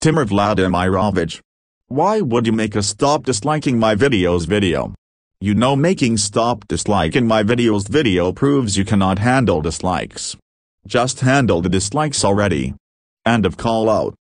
Timur Vladimirovich. Why would you make us stop disliking my videos video? You know making stop disliking my videos video proves you cannot handle dislikes. Just handle the dislikes already. End of call out.